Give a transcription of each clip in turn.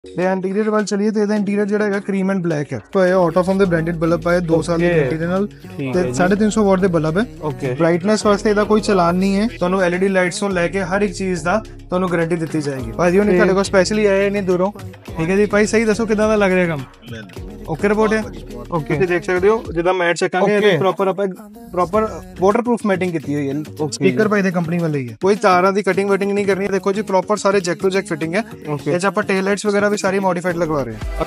ਤੇ ਇੰਟੀਰੀਅਰ ਵੱਲ ਚਲੀਏ ਤੇ ਇਹਦਾ ਇੰਟੀਰੀਅਰ ਜਿਹੜਾ ਹੈਗਾ ਕਰੀਮ ਐਂਡ ਬਲੈਕ ਹੈ। ਪਾਇਆ ਆਟੋਫੋਮ ਦੇ ਬ੍ਰਾਂਡਡ ਬਲਬ ਪਾਇਆ 2 ਸਾਲ ਦੀ ਗਾਰੰਟੀ ਦੇ ਨਾਲ ਤੇ 350 ਵਾਟ ਦੇ ਬਲਬ ਹੈ। ਓਕੇ, ਬ੍ਰਾਈਟਨੈਸ ਵਾਸਤੇ ਇਹਦਾ ਕੋਈ ਚਲਾਨ ਨਹੀਂ ਹੈ। ਤੁਹਾਨੂੰ LED ਲਾਈਟਸ ਤੋਂ ਲੈ ਕੇ ਹਰ ਇੱਕ ਚੀਜ਼ ਦਾ ਤੁਹਾਨੂੰ ਗਾਰੰਟੀ ਦਿੱਤੀ ਜਾਏਗੀ। ਭਾਜੀ ਉਹਨੇ ਤੁਹਾਡੇ ਕੋਲ ਸਪੈਸ਼ਲੀ ਆਏ ਨੇ ਦੂਰੋਂ, ਠੀਕ ਹੈ ਜੀ। ਭਾਈ ਸਹੀ ਦੱਸੋ ਕਿਦਾਂ ਦਾ ਲੱਗ ਰਿਹਾ ਕੰਮ? ਓਕੇ ਰਿਪੋਰਟ ਹੈ। ਓਕੇ, ਤੁਸੀਂ ਦੇਖ ਸਕਦੇ ਹੋ ਜਿੱਦਾਂ ਮੈਟ ਚੱਕਾਂਗੇ ਇਹ ਪ੍ਰੋਪਰ ਆਪਾਂ ਪ੍ਰੋਪਰ ਵਾਟਰਪ੍ਰੂਫ ਮੈਟਿੰਗ ਕੀਤੀ ਹੋਈ ਹੈ। ਸਪੀਕਰ ਭਾਈ ਦੇ ਕੰਪਨੀ ਵੱਲੋਂ ਹੀ ਹੈ, ਕੋਈ ਤਾਰਾਂ ਦੀ ਕਟਿੰਗ ਵਟਿੰਗ ਨਹੀਂ ਕਰਨੀ ਹੈ। ਦੇਖੋ ਜੀ ਪ੍ਰੋਪਰ ਸਾਰੇ ਜੈਕ ਟੂ ਜੈਕ ਫਿਟਿੰਗ ਹੈ। ਇਹ ਚ ਆਪਾਂ ਟੇਲ ਲਾਈਟਸ ਵਗੈरह भी सारी मॉडिफाइड लगवा रहे हैं।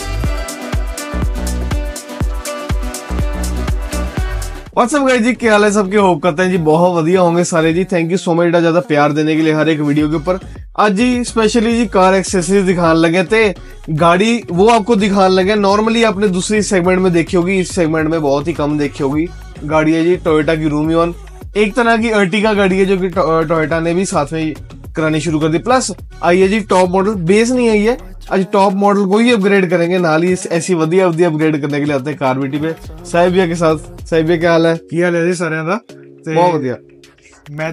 व्हाट्सअप गाइस जी, क्या हाल है सबके? होप करते हैं जी बहुत बढ़िया होंगे सारे जी। थैंक यू सो मच ज्यादा प्यार देने के लिए हर एक वीडियो के ऊपर। आज जी स्पेशली जी कार एक्सेसरीज दिखाने लगे थे, गाड़ी वो आपको दिखाने लगे। नॉर्मली आपने दूसरी सेगमेंट में देखी होगी, इस सेगमेंट में बहुत ही कम देखी होगी। गाड़ी है जी टोयोटा की रूमियन, एक तरह की अर्टिगा गाड़ी है जो कि टोयोटा ने भी साथ में करानी शुरू कर दी। प्लस आई है जी टॉप मॉडल, बेस नहीं आई है आज टॉप मॉडल को ही अपग्रेड करेंगे। नाल ही ऐसी वधिया अपग्रेड करने के लिए आते हैं कार बीटी पे साहिब भैया के साथ। साहिब भैया क्या हाल है? ਕੀ ਹਾਲ ਹੈ ਜੀ ਸਾਰਿਆਂ ਦਾ? बहुत वधिया। ਮੈਂ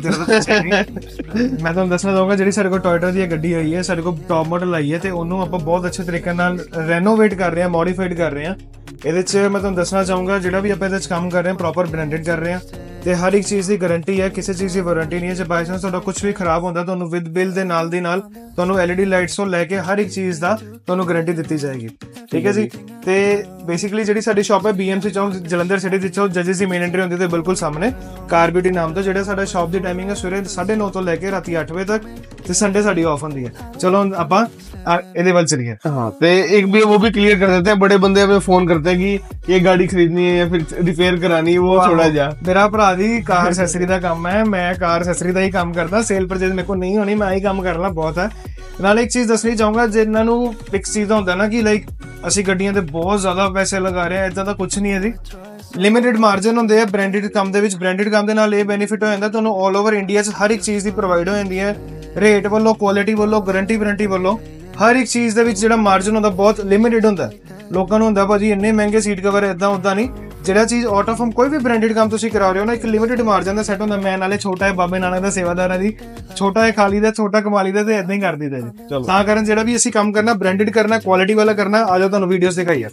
ਤੁਹਾਨੂੰ ਦੱਸਣਾ ਚਾਹੂੰਗਾ ਜਿਹੜੀ ਸਾਡੇ ਕੋਲ ਟੋਇਟਾ ਦੀ ਗੱਡੀ ਆਈ ਹੈ, ਸਾਡੇ ਕੋਲ ਟੌਪ ਮਾਡਲ ਆਈ ਹੈ ਤੇ ਉਹਨੂੰ ਆਪਾਂ ਬਹੁਤ ਅੱਛੇ ਤਰੀਕੇ ਨਾਲ ਰੈਨੋਵੇਟ ਕਰ ਰਹੇ ਹਾਂ, ਮੋਡੀਫਾਈਡ ਕਰ ਰਹੇ ਹਾਂ। ਇਹਦੇ 'ਚ ਮੈਂ ਤੁਹਾਨੂੰ ਦੱਸਣਾ ਚਾਹੂੰਗਾ ਜਿਹੜਾ ਵੀ ਆਪਾਂ ਇਹਦੇ 'ਚ ਕੰਮ ਕਰ ਰਹੇ ਹਾਂ ਪ੍ਰੋਪਰ ਬ੍ਰਾਂਡਡ ਕਰ ਰਹੇ ਹਾਂ ਤੇ ਹਰ ਇੱਕ ਚੀਜ਼ ਦੀ ਗਾਰੰਟੀ ਹੈ, ਕਿਸੇ ਚੀਜ਼ ਦੀ ਵਾਰੰਟੀ ਨਹੀਂ ਹੈ। ਜੇ ਬਾਈ ਚਾਂਸ ਤੁਹਾਡਾ ਕੁਝ ਵੀ ਖਰਾਬ ਹੁੰਦਾ ਤੁਹਾਨੂੰ ਵਿਦ ਬਿੱਲ ਦੇ ਨਾਲ ਦੀ ਨਾਲ ਤੁਹਾਨੂੰ LED ਲਾਈਟਸ ਤੋਂ ਲੈ ਕੇ ਹਰ ਇੱਕ ਚੀਜ਼ ਦਾ ਤੁਹਾਨੂੰ ਗਾਰੰਟੀ ਦਿੱਤੀ ਜਾਏਗੀ, ਠੀਕ ਹੈ ਜੀ। ਤੇ ਬੇਸਿਕਲੀ ਜਿਹੜੀ ਸਾਡੀ ਸ਼ਾਪ ਹੈ BMC ਚੌਂਕ ਜਲੰਧਰ ਸਿਟੀ ਦੇ ਵਿੱਚੋਂ ਜੱਜਿਸ ਦੀ ਮੇਨ ਐਂਟਰੀ ਹੁੰਦੀ ਤੇ ਬਿਲਕੁਲ ਸਾਹਮਣੇ ਕਾਰ ਬਿਊਟੀ ਨਾਮ ਤੋਂ। ਜਿਹੜਾ ਸਾਡਾ ਸ਼ਾਪ ਦੀ ਟਾਈਮਿੰਗ ਹੈ ਸਵੇਰੇ 9:30 ਤੋਂ ਲੈ ਕੇ ਰਾਤੀ 8 ਵਜੇ ਤੱਕ ਤੇ ਸੰਡੇ ਸਾਡੀ ਆਫ ਹੁੰਦੀ ਹੈ। ਚਲੋ ਆਪਾਂ ਇਹਦੇ ਵੱਲ ਚਲੀਏ। हाँ, तो एक भी वो भी क्लियर कर देते हैं। बड़े बंदे हमें फोन करते हैं कि ये गाड़ी खरीदनी है या फिर रिपेयर करानी है, वो छोड़ा जा। ਮੇਰਾ ਭਰਾ ਦੀ ਕਾਰ ਐਕਸੈਸਰੀ ਦਾ ਕੰਮ ਹੈ, ਮੈਂ ਕਾਰ ਐਕਸੈਸਰੀ ਦਾ ਹੀ ਕੰਮ ਕਰਦਾ। ਸੇਲ ਪਰਚੇਜ਼ ਮੇਰੇ ਕੋਲ ਨਹੀਂ ਹੋਣੀ, ਮੈਂ ਹੀ ਕੰਮ ਕਰਨਾ ਬਹੁਤ ਹੈ। ਨਾਲ ਇੱਕ ਚੀਜ਼ ਦੱਸਣੀ ਚਾਹੂੰਗਾ, ਜਿਨ੍ਹਾਂ ਨੂੰ ਇੱਕ ਚੀਜ਼ ਦਾ ਹੁੰਦਾ ਨਾ ਕਿ ਲਾਈਕ ਅਸੀਂ ਗੱਡੀਆਂ ਤੇ ਬਹੁਤ ਜ਼ਿਆਦਾ ਪੈਸੇ ਲਗਾ ਰਹੇ ਹਾਂ, ਇਦਾਂ ਦਾ ਕੁਝ ਨਹੀਂ ਹੈ ਜੀ। ਲਿਮਿਟਿਡ ਮਾਰਜਨ ਹੁੰਦੇ ਆ ਬ੍ਰਾਂਡਡ ਕੰਮ ਦੇ ਵਿੱਚ। ਬ੍ਰਾਂਡਡ ਕੰਮ ਦੇ ਨਾਲ ਇਹ ਬੈਨੀਫਿਟ ਹੋ ਜਾਂਦਾ ਤੁਹਾਨੂੰ ਆਲ ਓਵਰ ਇੰਡੀਆ 'ਚ ਹਰ ਇੱਕ ਚੀਜ਼ ਦੀ ਪ੍ਰੋਵਾਈਡ ਹੋ ਜਾਂਦੀ ਹੈ। ਰੇਟ ਵੱਲੋਂ, ਕੁਆਲਿਟੀ ਵੱਲੋਂ, ਗਾਰੰਟੀ ਵੱਲੋਂ ਹਰ ਇੱਕ ਚੀਜ਼ ਦੇ ਵਿੱਚ ਜਿਹੜਾ ਮਾਰਜਨ ਹੁੰਦਾ ਬਹੁਤ ਲਿਮਿਟਿਡ ਹੁੰਦਾ। ਲੋਕਾਂ ਨੂੰ ਹੁੰਦਾ ਭਾਜੀ ਇੰਨੇ ਮਹਿੰਗੇ ਸੀਟ ਕਵਰ, ਇਦਾਂ ਉਦਾਂ ਨਹੀਂ। ਜਿਹੜਾ ਚੀਜ਼ ਆਊਟ ਆਫ ਕੋਈ ਵੀ ਬ੍ਰਾਂਡਡ ਕੰਮ ਤੁਸੀਂ ਕਰਾ ਰਹੇ ਹੋ ਨਾ, ਇੱਕ ਲਿਮਿਟਿਡ ਮਾਰਜਨ ਦਾ ਸੈੱਟ ਹੁੰਦਾ। ਮੈਂ ਨਾਲੇ ਛੋਟਾ ਹੈ ਬਾਬੇ ਨਾਨਕ ਦਾ ਸੇਵਾਦਾਰ ਹੈ ਜੀ, ਛੋਟਾ ਹੈ ਖਾਲੀ ਦਾ, ਛੋਟਾ ਕਮਾਲੀ ਦਾ ਤੇ ਇਦਾਂ ਹੀ ਕਰ ਦਿੱਤਾ ਜੀ। ਤਾਂ ਕਰਨ ਜਿਹੜਾ ਵੀ ਅਸੀਂ ਕੰਮ ਕਰਨਾ ਬ੍ਰਾਂਡਡ ਕਰਨਾ, ਕੁਆਲਿਟੀ ਵਾਲਾ ਕਰਨਾ। ਆ ਜਾਓ ਤੁਹਾਨੂੰ ਵੀਡੀਓਜ਼ ਦਿਖਾਈਏ।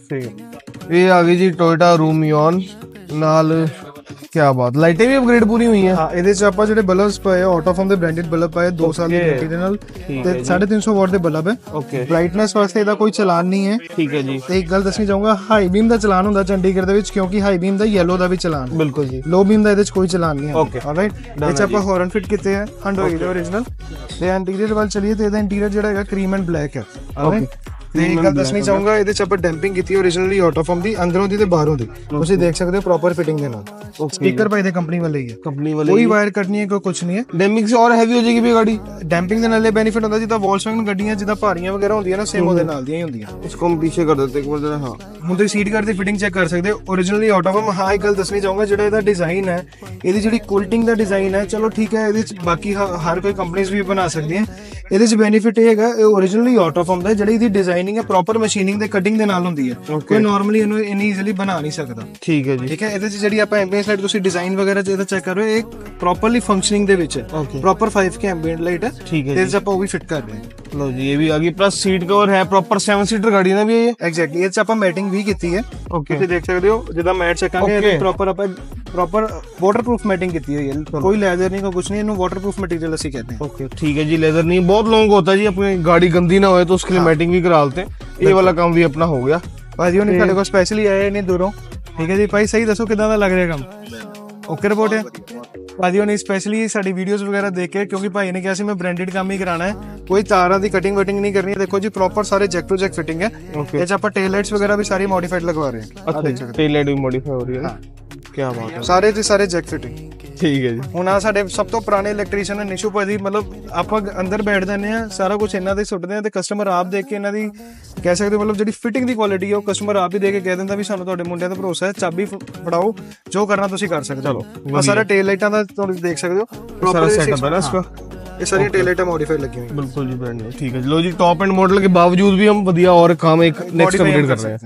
ये आ गई जी टोयोटा रूमियन नाल, क्या बात, लाइटें भी अपग्रेड पूरी हुई हैं। ਹਾਂ, ਇਹਦੇ 'ਚ ਆਪਾਂ ਜਿਹੜੇ ਬਲਬਸ ਪਾਏ ਆਟੋਫੋਮ ਦੇ ਬ੍ਰਾਂਡਡ ਬਲਬ ਪਾਏ 2 ਸਾਲ ਦੀ ਗਾਰੰਟੀ ਦੇ ਨਾਲ ਤੇ 350 ਵਾਟ ਦੇ ਬਲਬ ਹੈ। ਓਕੇ, ਬ੍ਰਾਈਟਨੈਸ ਵਾਸਤੇ ਇਹਦਾ ਕੋਈ ਚਲਾਨ ਨਹੀਂ ਹੈ, ਠੀਕ ਹੈ ਜੀ। ਤੇ ਇੱਕ ਗੱਲ ਦੱਸਣੀ ਚਾਹੂੰਗਾ, ਹਾਈ ਬੀਮ ਦਾ ਚਲਾਨ ਹੁੰਦਾ ਚੰਡੀਗੜ੍ਹ ਦੇ ਵਿੱਚ, ਕਿਉਂਕਿ ਹਾਈ ਬੀਮ ਦਾ ਯੈਲੋ ਦਾ ਵੀ ਚਲਾਨ, ਬਿਲਕੁਲ ਜੀ। ਲੋ ਬੀਮ ਦਾ ਇਹਦੇ 'ਚ ਕੋਈ ਚਲਾਨ ਨਹੀਂ ਹੈ। Okay, alright. ਇਹ 'ਚ ਆਪਾਂ ਹੌਰਨ ਫਿਟ ਕੀਤੇ ਹੈ ਹੰਡੋਈ ਦੇ ਓਰੀਜਨਲ। ਤੇ ਇੰਟੀਰੀਅਰ ਵੱਲ ਚਲੀਏ ਤੇ ਇਹਦਾ ਇੰਟੀਰੀਅਰ ਜਿਹੜਾ ਹੈਗਾ ਕਰੀਮ ਐਂਡ ਬਲੈਕ ਹੈ। ਆਲਰਾਈਟ। ਤੇ ਇੱਕ ਗੱਲ ਦੱਸਣੀ ਚਾਹੂੰਗਾ, ਇਹਦੇ 'ਚ ਆਪਾਂ ਡੈਂਪਿੰਗ ਕੀਤੀ ਓਰੀਜਨਲੀ ਆਟੋਫੋਮ ਦੀ, ਅੰਦਰੋਂ ਦੀ ਤੇ ਬਾਹਰੋਂ ਦੀ। ਤੁਸੀਂ ਦੇਖ ਸਕਦੇ ਹੋ ਪ੍ਰੋਪਰ ਫਿਟਿੰਗ ਦੇ ਨਾਲ। ਸਪੀਕਰ ਭਾਈ ਦੇ ਕੰਪਨੀ ਵਾਲੇ ਹੀ ਹੈ, ਕੰਪਨੀ ਵਾਲੇ, ਕੋਈ ਵਾਇਰ ਕੱਟਣੀ ਹੈ, ਕੋਈ ਕੁਝ ਨਹੀਂ ਹੈ। डैम्पिंग से और हैवी हो जाएगी भी गाड़ी। ਡੈਂਪਿੰਗ ਦੇ ਨਾਲ ਇਹ ਬੈਨੀਫਿਟ ਹੁੰਦਾ ਜਿੱਦਾਂ ਵੋਲਸਵੈਗਨ ਗੱਡੀਆਂ ਜਿੱਦਾਂ ਭਾਰੀਆਂ ਵਗੈरह ਹੁੰਦੀਆਂ ਨਾ, ਸੇਮ ਉਹਦੇ ਨਾਲ ਦੀਆਂ ਹੀ ਹੁੰਦੀਆਂ। इसको हम पीछे कर देते हैं एक बार जरा। हाँ, ਹੁਣ ਤੁਸੀਂ ਸੀਟ ਕਵਰ ਦੀ ਫਿਟਿੰਗ ਚੈੱਕ ਕਰ ਸਕਦੇ ਹੋ ਓਰੀਜਨਲੀ ਆਟੋਫੋਮ। ਹਾਂ, ਇੱਕ ਗੱਲ ਦੱਸਣੀ ਚਾਹੂੰਗਾ, ਜਿਹੜਾ ਇਹਦਾ ਡਿਜ਼ਾਈਨ ਹੈ, ਇਹਦੀ ਜਿਹੜੀ ਕੁਲਟਿੰਗ ਦਾ ਡਿਜ਼ਾਈਨ ਹੈ, ਚਲੋ ਠੀਕ ਹੈ, ਇਹਦੇ 'ਚ ਬਾਕੀ ਹਰ ਕੋਈ ਕੰਪਨੀਆਂ ਵੀ ਬਣਾ ਸਕਦੀਆਂ। ਇਹਦੇ 'ਚ ਬੈਨੀਫਿਟ ਇਹ ਹੈਗਾ, ਇਹ ਓਰੀਜਨਲੀ ਆਟੋਫੋਮ ਦਾ ਜਿਹੜੀ ਇਹਦੀ ਡਿਜ਼ਾਈਨਿੰਗ ਹੈ ਪ੍ਰੋਪਰ ਮਸ਼ੀਨਿੰਗ ਤੇ ਕਟਿੰਗ ਦੇ ਨਾਲ ਹੁੰਦੀ ਹੈ। ਕੋਈ ਨਾਰਮਲੀ ਇਹਨੂੰ ਇੰਨੀ ਈਜ਼ੀਲੀ ਬਣਾ ਨਹੀਂ ਸਕਦਾ, ठीक है जी। ਠੀਕ ਹੈ। ਇਹਦੇ 'ਚ ਜਿਹੜੀ ਆਪਾਂ ਐਂਬੀਐਂਸ ਲਾਈਟ ਤੁਸੀਂ ਡਿਜ਼ਾਈਨ ਵਗੈरह ਜਿਹਦਾ ਚੈੱਕ ਕਰ ਰਹੇ ਹੋ, ਇਹ ਪ੍ਰੋਪਰਲੀ ਫੰਕਸ਼ਨਿੰਗ ਦੇ ਵਿੱਚ ਹੈ। ਪ੍ਰੋਪਰ 5K ਐਂਬੀਐਂਟ ਲਾਈਟ ਹੈ, ठीक है। ਇਹਦੇ 'ਚ ਆਪਾਂ ਉਹ ਵੀ ਫਿਟ ਕਰ ਰਹੇ ਹਾਂ। लो जी, ये भी आ गई। प्लस सीट कवर है, प्रॉपर 7 सीटर गाड़ी ना भी है ये। ਐਗਜ਼ੈਕਟਲੀ। ਇਹ 'ਚ ਆਪਾਂ ਮੈਟਿੰਗ ਵੀ ਕੀਤੀ ਹੈ। ਤੁਸੀਂ ਦੇਖ ਸਕਦੇ ਹੋ ਜਿੱਦਾਂ ਮੈਟ ਚੱਕਾਂਗੇ ਪ੍ਰੋਪਰ ਆਪਾਂ ਪ੍ਰੋਪਰ ਵਾਟਰਪ੍ਰੂਫ ਮੈਟਿੰਗ ਕੀਤੀ ਹੋਈ ਹੈ। ਕੋਈ ਲੈਦਰ ਨਹੀਂ, ਕੋਈ ਕੁਝ नहीं, ਇਹਨੂੰ ਵਾਟਰਪ੍रूफ मटेरियल ਅਸੀਂ कहते हैं। ओके, ठीक है जी। लेदर नहीं, बहुत लॉन्ग होता है जी, अपनी गाड़ी गंदी ना हो तो उसके लिए मैटिंग भी करा लेते हैं। ये वाला काम भी अपना हो गया। ਭਾਜੀ ਉਹਨੇ ਸਾਡੇ ਕੋਲ ਸਪੈਸ਼ਲੀ ਆਏ ਨੇ ਦੂਰੋਂ, ਠੀਕ ਹੈ ਜੀ। ਭਾਈ ਸਹੀ ਦੱਸੋ ਕਿਦਾਂ ਦਾ ਲੱਗ ਰਿਹਾ ਕੰਮ? ਓਕੇ ਰਿਪੋਰਟ ਹੈ। ਭਾਜੀ ਉਹਨੇ ਸਪੈਸ਼ਲੀ ਸਾਡੀ ਵੀਡੀਓਜ਼ ਵਗੈरह ਦੇਖ ਕੇ, ਕਿਉਂਕਿ ਭਾਈ ਨੇ ਕਿਹਾ ਸੀ ਮੈਂ ਬ੍ਰਾਂਡਡ ਕੰਮ ਹੀ ਕਰਾਣਾ ਹੈ, ਕੋਈ ਤਾਰਾਂ ਦੀ ਕਟਿੰਗ ਵਟਿੰਗ ਨਹੀਂ ਕਰਨੀ ਹੈ। ਦੇਖੋ ਜੀ ਪ੍ਰੋਪਰ ਸਾਰੇ ਜੈਕ ਟੂ ਜੈਕ ਫਿਟਿੰਗ ਹੈ। ਇਹ 'ਚ ਆਪਾਂ ਟੇਲ ਲਾਈਟਸ ਵਗੈरह भी सारी मॉडिफाइड लगवा रहे हैं। अच्छा, टेल लाइट भी मॉडिफाई हो रही है। क्या बात है, ਸਾਰੇ ਦੇ ਸਾਰੇ ਜੈਕ ਫਿਟਿੰਗ, ठीक है जी। ਹੁਣ ਆ ਸਾਡੇ ਸਭ ਤੋਂ ਪੁਰਾਣੇ ਇਲੈਕਟ੍ਰੀਸ਼ੀਅਨ ਨਿਸ਼ੂ ਭਾਜੀ, ਮਤਲਬ ਆਪਾਂ ਅੰਦਰ ਬੈਠ ਜਾਂਦੇ ਆ, ਸਾਰਾ ਕੁਝ ਇਹਨਾਂ ਦੇ ਸੁੱਟਦੇ ਆ ਤੇ ਕਸਟਮਰ ਆਪ ਦੇਖ ਕੇ ਇਹਨਾਂ ਦੀ ਕਹਿ ਸਕਦੇ ਹੋ, ਮਤਲਬ ਜਿਹੜੀ ਫਿਟਿੰਗ ਦੀ ਕੁਆਲਿਟੀ ਹੈ ਉਹ ਕਸਟਮਰ ਆਪ ਹੀ ਦੇਖ ਕੇ ਕਹਿ ਦਿੰਦਾ ਵੀ ਸਾਨੂੰ ਤੁਹਾਡੇ ਮੁੰਡਿਆਂ ਤੇ ਭਰੋਸਾ ਹੈ, ਚਾਬੀ ਫੜਾਓ, ਜੋ ਕਰਨਾ ਤੁਸੀਂ ਕਰ ਸਕਦੇ ਹੋ। ਆ ਸਾਰਾ ਟੇਲ ਲਾਈਟਾਂ ਦਾ ਤੁਸੀਂ ਦੇਖ ਸਕਦੇ ਹੋ, सारा सेटअप है ना इसका। ये सारी टेल लाइटें मॉडिफाइड लगी हुई हैं। बिल्कुल जी, ब्रांड न्यू। ठीक है, लो जी। टॉप एंड मॉडल के बावजूद भी हम बढ़िया और काम एक नेक्स्ट अपग्रेड कर रहे हैं।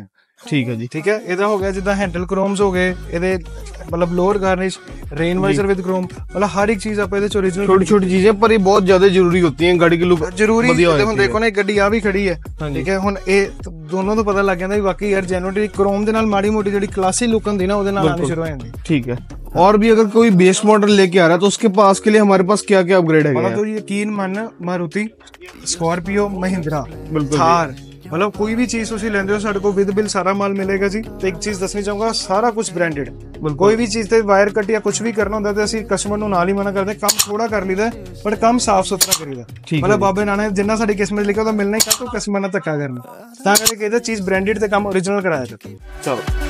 ਠੀਕ ਹੈ ਜੀ। ਠੀਕ ਹੈ, ਇਹਦਾ ਹੋ ਗਿਆ ਜਿੱਦਾਂ ਹੈਂਡਲ ਕ੍ਰੋਮਸ ਹੋ ਗਏ, ਇਹਦੇ मतलब lower garnish, rain visor with chrome, मतलब हर एक चीज आप ਇਹਦੇ ਚ ओरिजिनल छोटी छोटी चीजें पर ये बहुत ज्यादा जरूरी होती हैं गाड़ी की लुक जरूरी है। ਹੁਣ ਦੇਖੋ ਨਾ ਇੱਕ ਗੱਡੀ ਆ ਵੀ ਖੜੀ ਹੈ, ਠੀਕ ਹੈ, ਹੁਣ ਇਹ ਦੋਨੋਂ ਤੋਂ ਪਤਾ ਲੱਗ ਜਾਂਦਾ ਵੀ ਵਾਕਈ ਯਾਰ ਜੈਨੂਇਨਲੀ ਕ੍ਰੋਮ ਦੇ ਨਾਲ ਮਾੜੀ ਮੋਟੀ ਜਿਹੜੀ ਕਲਾਸਿਕ ਲੁੱਕ ਹੁੰਦੀ ਨਾ ਉਹਦੇ ਨਾਲ ਆਣੀ ਸ਼ੁਰੂ ਹੋ ਜਾਂਦੀ। ठीक है, और भी अगर कोई बेस मॉडल लेके आ रहा है तो उसके पास के लिए हमारे पास क्या क्या अपग्रेड है? मतलब तो यकीन मानना मारुति, स्कॉर्पियो, महिंद्रा, थार, मतलब कोई भी चीज ਤੁਸੀਂ ਲੈਂਦੇ ਹੋ ਸਾਡੇ ਕੋਲ ਵਿਦ ਬਿਲ ਸਾਰਾ ਮਾਲ ਮਿਲੇਗਾ ਜੀ। ਤੇ ਇੱਕ ਚੀਜ਼ ਦੱਸਣੀ ਚਾਹੂੰਗਾ, ਸਾਰਾ ਕੁਝ ਬ੍ਰਾਂਡਡ, ਕੋਈ ਵੀ ਚੀਜ਼ ਤੇ ਵਾਇਰ ਕੱਟ ਜਾਂ ਕੁਝ ਵੀ ਕਰਨਾ ਹੁੰਦਾ ਤੇ ਅਸੀਂ ਕਸਟਮਰ ਨੂੰ ਨਾਲ ਹੀ ਮਨਾ ਕਰਦੇ, ਕੰਮ ਥੋੜਾ ਕਰ ਲਈਦਾ ਬਟ ਕੰਮ ਸਾਫ਼ ਸੁਥਰਾ ਕਰੀਦਾ। ਮਤਲਬ ਬਾਬੇ ਨਾਨਕ ਜਿੰਨਾ ਸਾਡੀ ਕਿਸਮਤ ਲਿਖਿਆ ਉਹਦਾ ਮਿਲਣਾ ਹੀ ਕਾ ਤੋਂ ਕਸਟਮਰ ਨਾਲ ਧੱਕਾ ਕਰਨਾ, ਤਾਂ ਕਰਕੇ ਕਹਿੰਦਾ ਚੀਜ਼ ਬ੍ਰਾਂਡਡ ਤੇ ਕੰਮ ओरिजिनल ਕਰਾਇਆ ਜਾਂਦਾ। ਚਲੋ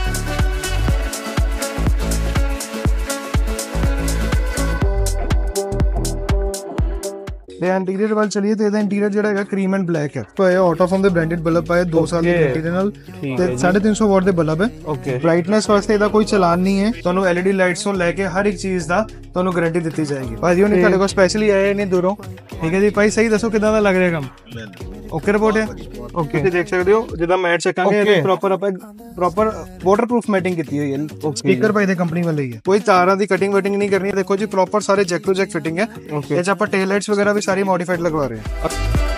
ਤੇ ਇੰਟੀਰੀਅਰ ਵੱਲ ਚਲੀਏ ਤੇ ਇਹਦਾ ਇੰਟੀਰੀਅਰ ਜਿਹੜਾ ਹੈਗਾ ਕਰੀਮ ਐਂਡ ਬਲੈਕ ਹੈ। ਪਾਇਆ ਆਟੋਫੋਮ ਦੇ ਬ੍ਰਾਂਡਡ ਬਲਬ ਪਾਇਆ 2 ਸਾਲ ਦੀ ਗਾਰੰਟੀ ਦੇ ਨਾਲ ਤੇ 350 ਵਾਟ ਦੇ ਬਲਬ ਹੈ। ਓਕੇ, ਬ੍ਰਾਈਟਨੈਸ ਵਾਸਤੇ ਇਹਦਾ ਕੋਈ ਚਲਾਨ ਨਹੀਂ ਹੈ, ਤੁਹਾਨੂੰ ਐਲਈਡੀ ਲਾਈਟਸ ਤੋਂ ਲੈ ਕੇ ਹਰ ਇੱਕ ਚੀਜ਼ ਦਾ ਤੁਹਾਨੂੰ ਗਾਰੰਟੀ ਦਿੱਤੀ ਜਾਏਗੀ। ਭਾਜੀ ਉਹਨੇ ਤੁਹਾਡੇ ਕੋਲ ਸਪੈਸ਼ਲੀ ਆਏ ਨੇ ਦੂਰੋਂ, ਠੀਕ ਹੈ ਜੀ ਭਾਈ, ਸਹੀ ਦੱਸੋ ਕਿਦਾਂ ਦਾ ਲੱਗ ਰਿਹਾ ਕੰਮ? ਓਕੇ ਰਿਪੋਰਟ ਹੈ। ਓਕੇ, ਤੁਸੀਂ ਦੇਖ ਸਕਦੇ ਹੋ ਜਿੱਦਾਂ ਮੈਟ ਚੱਕਾਂਗੇ ਇਹ ਪ੍ਰੋਪਰ ਆਪਾਂ ਪ੍ਰੋਪਰ ਵਾਟਰਪ੍ਰੂਫ ਮੈਟਿੰਗ ਕੀਤੀ ਹੋਈ ਹੈ। ਸਪੀਕਰ ਭਾਈ ਦੇ ਕੰਪਨੀ ਵੱਲੋਂ ਹੀ ਹੈ, ਕੋਈ ਤਾਰਾਂ ਦੀ ਕਟਿੰਗ ਵਟਿੰਗ ਨਹੀਂ ਕਰਨੀ ਹੈ। ਦੇਖੋ ਜੀ ਪ੍ਰੋਪਰ ਸਾਰੇ ਜੈਕ ਟੂ ਜੈਕ ਫਿਟਿੰਗ ਹੈ। ਇਹ ਚ ਆਪਾਂ ਟੇਲ ਲਾਈਟਸ ਵਗੈरह ਵੀ ਸਾਰੀ ਮੋਡੀਫਾਈਡ ਲਗਵਾ ਰਹੇ ਹਾਂ।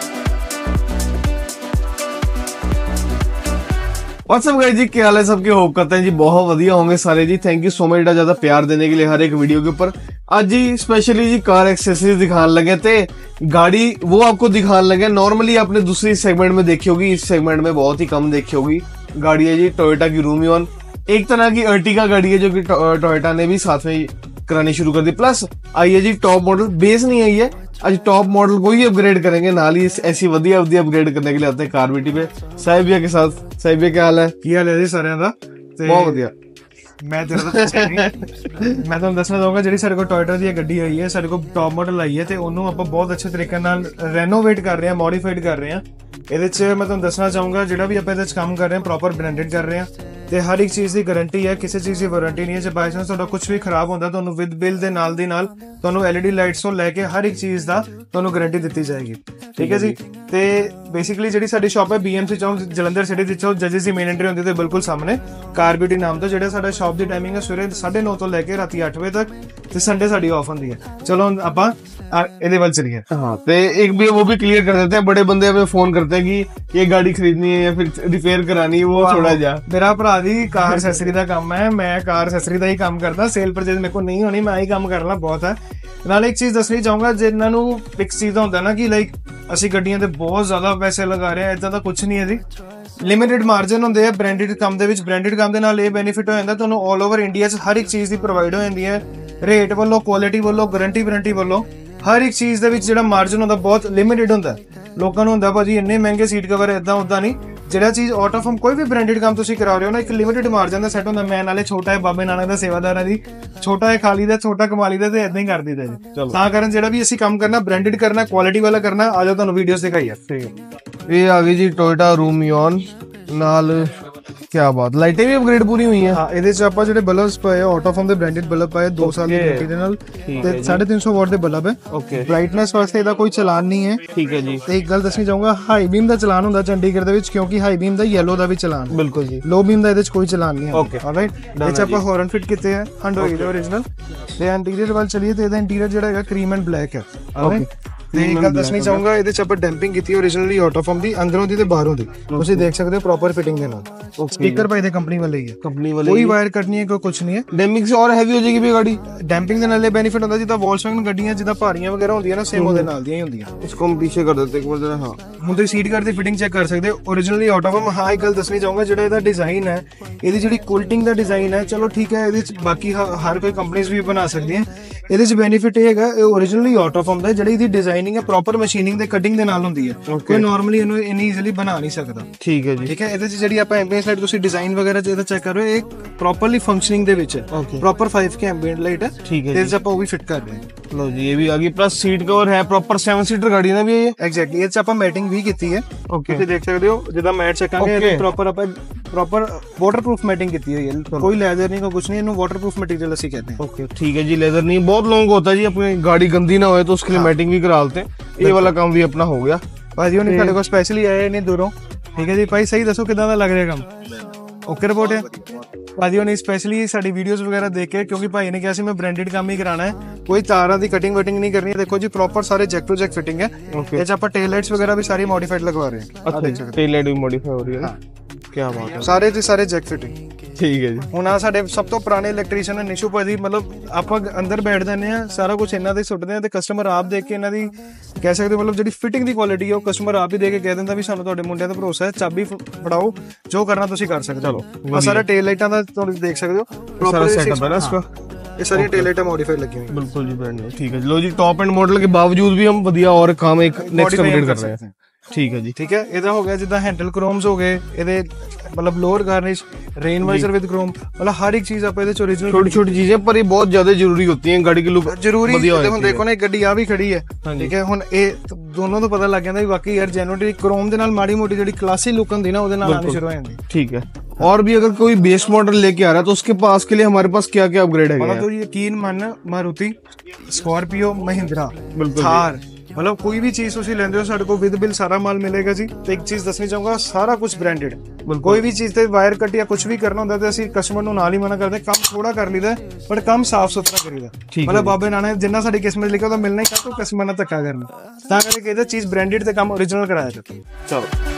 व्हाट्सअप गाइस जी, क्या हाल है सबके? होप करते हैं जी बहुत बढ़िया होंगे सारे जी। थैंक यू सो मच ज्यादा प्यार देने के लिए हर एक वीडियो के ऊपर। आज जी स्पेशली जी कार एक्सेसरीज दिखाने लगे थे, गाड़ी वो आपको दिखाने लगे। नॉर्मली आपने दूसरी सेगमेंट में देखी होगी, इस सेगमेंट में बहुत ही कम देखी होगी। गाड़ी है जी टोयोटा की रूमियन, एक तरह की अर्टिगा गाड़ी है जो कि टोयोटा ने भी साथ में करानी शुरू कर दी। प्लस आई है जी टॉप मॉडल, बेस नहीं आई है आज, टॉप मॉडल को ही अपग्रेड करेंगे। नाल ही ऐसी वधिया अपग्रेड करने के लिए आते हैं कार बीटी पे साहिब भैया के साथ। साहिब भैया क्या हाल है? ਕੀ ਹਾਲ ਹੈ ਜੀ ਸਾਰਿਆਂ ਦਾ? बहुत बढ़िया। ਮੈਂ ਤੇਰੇ ਤੋਂ ਪੁੱਛਿਆ ਨਹੀਂ, ਮੈਂ ਤੁਹਾਨੂੰ ਦੱਸਣਾ ਚਾਹੂੰਗਾ ਜਿਹੜੀ ਸਾਡੇ ਕੋਲ ਟੋਇਟਾ ਦੀ ਗੱਡੀ ਆਈ ਹੈ, ਸਾਡੇ ਕੋਲ ਟੌਪ ਮਾਡਲ ਆਈ ਹੈ ਤੇ ਉਹਨੂੰ ਆਪਾਂ ਬਹੁਤ ਅੱਛੇ ਤਰੀਕੇ ਨਾਲ ਰੈਨੋਵੇਟ ਕਰ ਰਹੇ ਹਾਂ, ਮੋਡੀਫਾਈਡ ਕਰ ਰਹੇ ਹਾਂ। ਇਹਦੇ 'ਚ ਮੈਂ ਤੁਹਾਨੂੰ ਦੱਸਣਾ ਚਾਹੂੰਗਾ ਜਿਹੜਾ ਵੀ ਆਪਾਂ ਇਹਦੇ 'ਚ ਕੰਮ ਕਰ ਰਹੇ ਹਾਂ ਪ੍ਰੋਪਰ ਬ੍ਰਾਂਡਡ ਕਰ ਰਹੇ ਹਾਂ ਤੇ ਹਰ ਇੱਕ ਚੀਜ਼ ਦੀ ਗਾਰੰਟੀ ਹੈ, ਕਿਸੇ ਚੀਜ਼ ਦੀ ਵਾਰੰਟੀ ਨਹੀਂ ਹੈ। ਜੇ ਬਾਈ ਚਾਂਸ ਤੁਹਾਡਾ ਕੁਝ ਵੀ ਖਰਾਬ ਹੁੰਦਾ ਤੁਹਾਨੂੰ ਵਿਦ ਬਿਲ ਦੇ ਨਾਲ ਦੀ ਨਾਲ ਤੁਹਾਨੂੰ ਐਲਈਡੀ ਲਾਈਟਸ ਤੋਂ ਲੈ ਕੇ ਹਰ ਇੱਕ ਚੀਜ਼ ਦਾ ਤੁਹਾਨੂੰ ਗਾਰੰਟੀ ਦਿੱਤੀ ਜਾਏਗੀ। ਠੀਕ ਹੈ ਜੀ। ਤੇ ਬੇਸਿਕਲੀ ਜਿਹੜੀ ਸਾਡੀ ਸ਼ਾਪ ਹੈ BMC ਚੌਂਕ ਜਲੰਧਰ ਸਿਟੀ ਦੇ ਵਿੱਚੋਂ ਜੱਜਿਸ ਦੀ ਮੇਨ ਐਂਟਰੀ ਹੁੰਦੀ ਤੇ ਬਿਲਕੁਲ ਸਾਹਮਣੇ ਕਾਰ ਬਿਊਟੀ ਨਾਮ ਤੋਂ। ਜਿਹੜਾ ਸਾਡਾ ਸ਼ਾਪ ਦੀ ਟਾਈਮਿੰਗ ਹੈ ਸਵੇਰੇ 9:30 ਤੋਂ ਲੈ ਕੇ ਰਾਤੀ 8 ਵਜੇ ਤੱਕ ਤੇ ਸੰਡੇ ਸਾਡੀ ਆਫ ਹੁੰਦੀ ਹੈ। ਚਲੋ ਆਪਾਂ ਇਹਦੇ ਵੱਲ ਚਲੀਏ। हाँ, तो एक भी वो भी क्लियर कर देते हैं, बड़े बंदे हमें फोन करते हैं कि ये गाड़ी खरीदनी है या फिर रिपेयर करानी है, वो छोड़ा जा। ਮੇਰਾ ਭਰਾ ਦੀ ਕਾਰ ਐਕਸੈਸਰੀ ਦਾ ਕੰਮ ਹੈ, ਮੈਂ ਕਾਰ ਐਕਸੈਸਰੀ ਦਾ ਹੀ ਕੰਮ ਕਰਦਾ। ਸੇਲ ਪਰਚੇਜ਼ ਮੇਰੇ ਕੋਲ ਨਹੀਂ ਹੋਣੀ, ਮੈਂ ਹੀ ਕੰਮ ਕਰਨਾ ਬਹੁਤ ਹੈ। ਨਾਲ ਇੱਕ ਚੀਜ਼ ਦੱਸਣੀ ਚਾਹੂੰਗਾ, ਜਿਨ੍ਹਾਂ ਨੂੰ ਇੱਕ ਚੀਜ਼ ਦਾ ਹੁੰਦਾ ਨਾ ਕਿ ਲਾਈਕ ਅਸੀਂ ਗੱਡੀਆਂ ਤੇ ਬਹੁਤ ਜ਼ਿਆਦਾ ਪੈਸੇ ਲਗਾ ਰਹੇ ਹਾਂ, ਇਦਾਂ ਦਾ ਕੁਝ ਨਹੀਂ ਹੈ ਜੀ। ਲਿਮਿਟਡ ਮਾਰਜਨ ਹੁੰਦੇ ਆ ਬ੍ਰਾਂਡਡ ਕੰਮ ਦੇ ਵਿੱਚ। ਬ੍ਰਾਂਡਡ ਕੰਮ ਦੇ ਨਾਲ ਇਹ ਬੈਨੀਫਿਟ ਹੋ ਜਾਂਦਾ ਤੁਹਾਨੂੰ ਆਲ ਓਵਰ ਇੰਡੀਆ 'ਚ ਹਰ ਇੱਕ ਚੀਜ਼ ਦੀ ਪ੍ਰੋਵਾਈਡ ਹੋ ਜਾਂਦੀ ਹੈ, ਰੇਟ ਵੱਲੋਂ, ਕੁਆਲਿਟੀ ਵੱਲੋਂ, ਗਾਰੰਟੀ ਵੱਲੋਂ। ਹਰ ਇੱਕ ਚੀਜ਼ ਦੇ ਵਿੱਚ ਜਿਹੜਾ ਮਾਰਜਨ ਹੁੰਦਾ ਬਹੁਤ ਲਿਮਿਟਡ ਹੁੰਦਾ। ਲੋਕਾਂ ਨੂੰ ਹੁੰਦਾ ਭਾਜੀ ਇੰਨੇ ਮਹਿੰਗੇ ਸੀਟ ਕਵਰ, ਇਦਾਂ ਉਦਾਂ ਨਹੀਂ। ਜਿਹੜਾ ਚੀਜ਼ ਆਊਟ ਆਫ ਕੋਈ ਵੀ ਬ੍ਰਾਂਡਡ ਕੰਮ ਤੁਸੀਂ ਕਰਾ ਰਹੇ ਹੋ ਨਾ, ਇੱਕ ਲਿਮਿਟਡ ਮਾਰਜਨ ਦਾ ਸੈੱਟ ਹੁੰਦਾ। ਮੈਂ ਨਾਲੇ ਛੋਟਾ ਹੈ ਬਾਬੇ ਨਾਨਕ ਦਾ ਸੇਵਾਦਾਰ ਹੈ ਜੀ, ਛੋਟਾ ਹੈ ਖਾਲੀ ਦਾ, ਛੋਟਾ ਕਮਾਲੀ ਦਾ ਤੇ ਇਦਾਂ ਹੀ ਕਰ ਦਿੱਤਾ ਜੀ। ਤਾਂ ਕਰਨ ਜਿਹੜਾ ਵੀ ਅਸੀਂ ਕੰਮ ਕਰਨਾ ਬ੍ਰਾਂਡਡ ਕਰਨਾ, ਕੁਆਲਿਟੀ ਵਾਲਾ ਕਰਨਾ। ਆ ਜਾਓ ਤੁਹਾਨੂੰ ਵੀਡੀਓਜ਼ ਦਿਖਾਈਏ। ये आ गई जी टोयोटा रूमियन नाल, क्या बात, लाइटें भी अपग्रेड पूरी हुई हैं। ਹਾਂ, ਇਹਦੇ 'ਚ ਆਪਾਂ ਜਿਹੜੇ ਬਲਬਸ ਪਾਏ ਆਟੋਫੋਮ ਦੇ ਬ੍ਰਾਂਡਡ ਬਲਬ ਪਾਏ 2 ਸਾਲ ਦੀ ਗਾਰੰਟੀ ਦੇ ਨਾਲ ਤੇ 350 ਵਾਟ ਦੇ ਬਲਬ ਹੈ। ਓਕੇ, ਬ੍ਰਾਈਟਨੈਸ ਵਾਸਤੇ ਇਹਦਾ ਕੋਈ ਚਲਾਨ ਨਹੀਂ ਹੈ। ठीक है जी। ਤੇ ਇੱਕ ਗੱਲ ਦੱਸਣੀ ਚਾਹੂੰਗਾ, ਹਾਈ ਬੀਮ ਦਾ ਚਲਾਨ ਹੁੰਦਾ ਚੰਡੀਗੜ੍ਹ ਦੇ ਵਿੱਚ, ਕਿਉਂਕਿ ਹਾਈ ਬੀਮ ਦਾ ਯੈਲੋ ਦਾ ਵੀ ਚਲਾਨ, बिल्कुल जी। ਲੋ ਬੀਮ ਦਾ ਇਹਦੇ 'ਚ ਕੋਈ ਚਲਾਨ ਨਹੀਂ ਹੈ। Okay, ਆਲਰਾਈਟ, ਇਹ 'ਚ ਆਪਾਂ ਹੌਰਨ ਫਿਟ ਕੀਤੇ ਹੈ ਹੰਡੋਈ ਦੇ ओरिजिनल। ਤੇ ਇੰਟੀਰੀਅਰ ਵੱਲ ਚਲੀਏ ਤੇ ਇਹਦਾ ਇੰਟੀਰੀਅਰ ਜਿਹੜਾ ਹੈਗਾ ਕਰੀਮ ਐਂਡ ਬਲੈਕ ਹੈ। ਤੇ ਇੱਕ ਗੱਲ ਦੱਸਣੀ ਚਾਹੂੰਗਾ, ਇਹਦੇ 'ਚ ਆਪਾਂ ਡੈਂਪਿੰਗ ਕੀਤੀ ओरिजिनली ਆਟੋਫੋਮ ਦੀ, ਅੰਦਰੋਂ ਦੀ ਤੇ ਬਾਹਰੋਂ ਦੀ। ਤੁਸੀਂ ਦੇਖ ਸਕਦੇ ਹੋ ਪ੍ਰੋਪਰ ਫਿਟਿੰਗ ਦੇ ਨਾਲ। ਸਪੀਕਰ ਭਾਈ ਦੇ ਕੰਪਨੀ ਵਾਲੇ ਹੀ ਹੈ, कंपनी वाले ਕੋਈ ਵਾਇਰ ਕੱਟਣੀ ਹੈ, ਕੋਈ ਕੁਝ ਨਹੀਂ ਹੈ। डैमिंग से और हैवी हो जाएगी भी गाड़ी। ਡੈਂਪਿੰਗ ਦੇ ਨਾਲ ਇਹ ਬੈਨੀਫਿਟ ਹੁੰਦਾ, ਜਿੱਦਾਂ ਵੋਲਸਵੈਗਨ ਗੱਡੀਆਂ ਜਿੱਦਾਂ ਭਾਰੀਆਂ ਵਗੈਰਾ ਹੁੰਦੀਆਂ ਨਾ, ਸੇਮ ਉਹਦੇ ਨਾਲ ਦੀਆਂ ਹੀ ਹੁੰਦੀਆਂ। इसको हम पीछे कर देते हैं एक बार जरा। हाँ, ਹੁਣ ਤੁਸੀਂ ਸੀਟ ਕਵਰ ਦੀ ਫਿਟਿੰਗ ਚੈੱਕ ਕਰ ਸਕਦੇ ਹੋ ओरिजिनली ਆਟੋਫੋਮ। ਹਾਂ, ਇੱਕ ਗੱਲ ਦੱਸਣੀ ਚਾਹੂੰਗਾ, ਜਿਹੜਾ ਇਹਦਾ ਡਿਜ਼ਾਈਨ ਹੈ, ਇਹਦੀ ਜਿਹੜੀ ਕੁਲਟਿੰਗ ਦਾ ਡਿਜ਼ਾਈਨ ਹੈ, ਚਲੋ ਠੀਕ ਹੈ, ਇਹਦੇ 'ਚ ਬਾਕੀ ਹਰ ਕੋਈ ਕੰਪਨੀਆਂ ਵੀ ਬਣਾ ਸਕਦੀਆਂ। ਇਹਦੇ 'ਚ ਬੈਨੀਫਿਟ ਇਹ ਹੈਗਾ, ਇਹ ओरिजिनली ਆਟੋਫੋਮ ਦਾ ਜਿਹੜੀ ਇਹਦੀ ਡਿਜ਼ਾਈਨਿੰਗ ਹੈ ਪ੍ਰੋਪਰ ਮਸ਼ੀਨਿੰਗ ਤੇ ਕਟਿੰਗ ਦੇ ਨਾਲ ਹੁੰਦੀ ਹੈ। ਕੋਈ ਨਾਰਮਲੀ ਇਹਨੂੰ ਇੰਨੀ ਈਜ਼ੀਲੀ ਬਣਾ ਨਹੀਂ ਸਕਦਾ। ठीक है जी। ਠੀਕ ਹੈ, ਇਹਦੇ 'ਚ ਜਿਹੜੀ ਆਪਾਂ ਐਂਬੀਐਂਸ ਲਾਈਟ ਤੁਸੀਂ ਡਿਜ਼ਾਈਨ ਵਗੈਰਾ ਜਿਹਦਾ ਚੈੱਕ ਕਰ ਰਹੇ ਹੋ, ਇਹ ਪ੍ਰੋਪਰਲੀ ਫੰਕਸ਼ਨਿੰਗ ਦੇ ਵਿੱਚ ਹੈ। ਪ੍ਰੋਪਰ 5K ਐਂਬੀਐਂਟ ਲਾਈਟ ਹੈ। ठीक है ਇਹਦੇ 'ਚ ਆਪਾਂ ਉਹ ਵੀ ਫਿਟ ਕਰ ਰਹੇ ਹਾਂ। लो जी, ये भी आ गई। प्लस सीट कवर है, प्रॉपर 7 सीटर गाड़ी ना भी है ये। ਐਗਜ਼ੈਕਟਲੀ, ਇਹ 'ਚ ਆਪਾਂ ਮੈਟਿੰਗ ਵੀ ਕੀਤੀ ਹੈ। ओके, ਤੁਸੀਂ ਦੇਖ ਸਕਦੇ ਹੋ ਜਿੱਦਾਂ ਮੈਟ ਚੱਕਾਂਗੇ, ਇਹ ਪ੍ਰੋਪਰ ਆਪਾਂ ਪ੍ਰੋਪਰ ਵਾਟਰਪ੍ਰੂਫ ਮੈਟਿੰਗ ਕੀਤੀ ਹੋਈ ਹੈ। ਕੋਈ ਲੈਦਰ ਨਹੀਂ, ਕੋਈ ਕੁਝ ਨਹੀਂ, ਇਹਨੂੰ ਵਾਟਰਪ੍ਰੂਫ ਮਟੀਰੀਅਲ ਅਸੀਂ कहते हैं। ओके, ठीक है जी। लेदर नहीं, बहुत लॉन्ग होता है जी, अपनी गाड़ी गंदी ना हो तो उसके लिए मैटिंग भी करा लेते हैं। ये वाला काम भी अपना हो गया। भाजी उन्हें ਸਾਡੇ ਕੋਲ ਸਪੈਸ਼ਲੀ ਆਏ ਨੇ ਦੂਰੋਂ, ਠੀਕ ਹੈ ਜੀ ਭਾਈ, ਸਹੀ ਦੱਸੋ ਕਿਦਾਂ ਦਾ ਲੱਗ ਰਿਹਾ ਕੰਮ? ਓਕੇ ਰਿਪੋਰਟ ਹੈ ਭਾਜੀ। ਉਹਨੇ ਸਪੈਸ਼ਲੀ ਸਾਡੀ ਵੀਡੀਓਜ਼ ਵਗੈਰਾ ਦੇਖ ਕੇ, ਕਿਉਂਕਿ ਭਾਈ ਨੇ ਕਿਹਾ ਸੀ ਮੈਂ ਬ੍ਰਾਂਡਡ ਕੰਮ ਹੀ ਕਰਾਣਾ ਹੈ, ਕੋਈ ਤਾਰਾਂ ਦੀ ਕਟਿੰਗ ਵਟਿੰਗ ਨਹੀਂ ਕਰਨੀ ਹੈ। ਦੇਖੋ ਜੀ ਪ੍ਰੋਪਰ ਸਾਰੇ ਜੈਕ ਟੂ ਜੈਕ ਫਿਟਿੰਗ ਹੈ। ਇਹ ਚ ਆਪਾਂ ਟੇਲ ਲਾਈਟਸ ਵਗੈਰਾ ਵੀ ਸਾਰੀ ਮੋਡੀਫਾਈਡ ਲਗਵਾ ਰਹੇ ਹਾਂ। ਅੱਛਾ, ਟੇਲ ਲਾਈਟ ਵੀ ਮੋਡੀਫਾਈ ਹੋ ਰਹੀ ਹੈ। ਕੀ ਬਾਤ ਹੈ, ਸਾਰੇ ਦੇ ਸਾਰੇ ਜੈਕ ਫਿਟਿੰਗ। ਠੀਕ ਹੈ ਜੀ। ਹੁਣ ਆ ਸਾਡੇ ਸਭ ਤੋਂ ਪੁਰਾਣੇ ਇਲੈਕਟ੍ਰੀਸ਼ੀਅਨ ਨਿਸ਼ੂ ਭਾਜੀ, ਮਤਲਬ ਆਪਾਂ ਅੰਦਰ ਬੈਠ ਜਾਂਦੇ ਆ, ਸਾਰਾ ਕੁਝ ਇਹਨਾਂ ਦੇ ਸੁੱਟਦੇ ਆ ਤੇ ਕਸਟਮਰ ਆਪ ਦੇਖ ਕੇ ਇਹਨਾਂ ਦੀ ਕਹਿ ਸਕਦੇ ਹੋ, ਮਤਲਬ ਜਿਹੜੀ ਫਿਟਿੰਗ ਦੀ ਕੁਆਲਿਟੀ ਹੈ ਉਹ ਕਸਟਮਰ ਆਪ ਹੀ ਦੇ ਕੇ ਕਹਿ ਦਿੰਦਾ ਵੀ ਸਾਨੂੰ ਤੁਹਾਡੇ ਮੁੰਡਿਆਂ ਤੇ ਭਰੋਸਾ ਹੈ, ਚਾਬੀ ਫੜਾਓ, ਜੋ ਕਰਨਾ ਤੁਸੀਂ ਕਰ ਸਕਦੇ ਹੋ। ਆ ਸਾਰਾ ਟੇਲ ਲਾਈਟਾਂ ਦਾ ਤੁਸੀਂ ਦੇਖ ਸਕਦੇ ਹੋ, ਸਾਰਾ ਸੈਟਅਪ ਹੈ ਨਾ इसका। ये सारी टेल लाइटें मॉडिफाई लगी हुई हैं। बिल्कुल जी ब्रांड न्यू। ठीक है, लो जी टॉप एंड मॉडल के बावजूद भी हम बढ़िया और काम एक नेक्स्ट अपग्रेड कर रहे हैं। ठीक है जी, ठीक है। ਇਹਦਾ ਹੋ ਗਿਆ ਜਿੱਦਾਂ ਹੈਂਡਲ ਕ੍ਰੋਮਸ ਹੋ ਗਏ, ਇਹਦੇ मतलब lower garnish, rain visor with chrome, मतलब हर एक चीज आप ਇਹਦੇ ਚ ओरिजिनल छोटी छोटी चीजें पर ये बहुत ज्यादा जरूरी होती हैं गाड़ी की लुक जरूरी। ਹੁਣ ਦੇਖੋ ਨਾ ਗੱਡੀ ਆ ਵੀ ਖੜੀ ਹੈ, ਠੀਕ ਹੈ। ਹੁਣ ਇਹ ਦੋਨੋਂ ਤੋਂ ਪਤਾ ਲੱਗ ਜਾਂਦਾ ਵੀ ਵਾਕਈ ਯਾਰ ਜੈਨੂਇਨਲੀ ਕ੍ਰੋਮ ਦੇ ਨਾਲ ਮਾੜੀ ਮੋਟੀ ਜਿਹੜੀ ਕਲਾਸਿਕ ਲੁੱਕ ਹੁੰਦੀ ਨਾ ਉਹਦੇ ਨਾਲ ਆਣੀ ਸ਼ੁਰੂ ਹੋ ਜਾਂਦੀ। ठीक है। और भी अगर कोई बेस मॉडल लेके आ रहा है तो उसके पास के लिए हमारे पास क्या क्या अपग्रेड है? मतलब तो यकीन मान मारुति, स्कॉर्पियो, महिंद्रा, थार, मतलब कोई भी चीज ਤੁਸੀਂ ਲੈਂਦੇ ਹੋ ਸਾਡੇ ਕੋਲ ਵਿਦ ਬਿਲ ਸਾਰਾ ਮਾਲ ਮਿਲੇਗਾ ਜੀ। ਤੇ ਇੱਕ ਚੀਜ਼ ਦੱਸਣੀ ਚਾਹੂੰਗਾ, ਸਾਰਾ ਕੁਝ ਬ੍ਰਾਂਡਡ। ਕੋਈ ਵੀ ਚੀਜ਼ ਤੇ ਵਾਇਰ ਕੱਟ ਜਾਂ ਕੁਝ ਵੀ ਕਰਨਾ ਹੁੰਦਾ ਤੇ ਅਸੀਂ ਕਸਟਮਰ ਨੂੰ ਨਾਲ ਹੀ ਮਨਾ ਕਰਦੇ, ਕੰਮ ਥੋੜਾ ਕਰ ਲਈਦਾ ਬਟ ਕੰਮ ਸਾਫ਼ ਸੁਥਰਾ ਕਰੀਦਾ। ਮਤਲਬ ਬਾਬੇ ਨਾਨਕ ਜਿੰਨਾ ਸਾਡੀ ਕਿਸਮਤ ਲਿਖਿਆ ਉਹਦਾ ਮਿਲਣਾ ਹੀ, ਕਾ ਕਸਟਮਰ ਨਾਲ ਧੱਕਾ ਕਰਨਾ, ਤਾਂ ਕਰਕੇ ਇਹਦਾ ਚੀਜ਼ ਬ੍ਰਾਂਡਡ ਤੇ ਕੰਮ ਓਰੀਜਨਲ ਕਰਾਇਆ ਜਾਂਦਾ। चलो